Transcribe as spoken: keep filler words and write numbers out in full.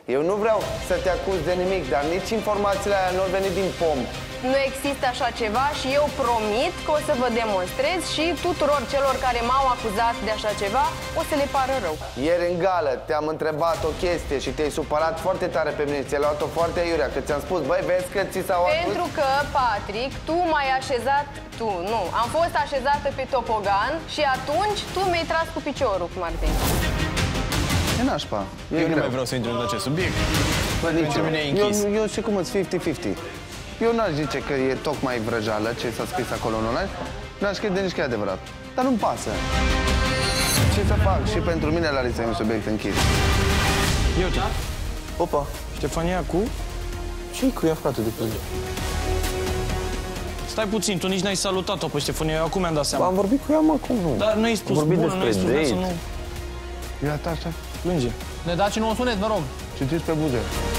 Eu nu vreau să te acuz de nimic, dar nici informațiile aia nu au venit din pom. Nu există așa ceva și eu promit că o să vă demonstrez și tuturor celor care m-au acuzat de așa ceva o să le pară rău. Ieri în gală te-am întrebat o chestie și te-ai supărat foarte tare pe mine, ți-ai luat-o foarte aiurea, că ți-am spus, băi, vezi că ți s-au acuz? Pentru că, Patrick, tu m-ai așezat, tu, nu, am fost așezată pe topogan și atunci tu mi-ai tras cu piciorul, cum ar veni. E nașpa. Eu nu mai vreau să intru în acest subiect. Pentru mine e închis. Eu, eu știu cum îți cincizeci cincizeci. Eu n-aș zice că e tocmai vrăjeală ce s-a scris acolo în online. N-aș crede nici că e adevărat. Dar nu-mi pasă. Ce să fac? Și pentru mine, Larisa, e un subiect închis. Eu ce? Opa, Ștefania cu? ce-i cu ea, frate, de plângere? Stai puțin, tu nici n-ai salutat-o pe Ștefania, eu acum mi-am dat seama. Am vorbit cu ea, mă, acum nu. Dar nu ai spus vorbit bună, nu ai despre spus să date. nu Ia ta așa. plânge. Ne dați și nouă sunet, vă rog. Citiți pe buze.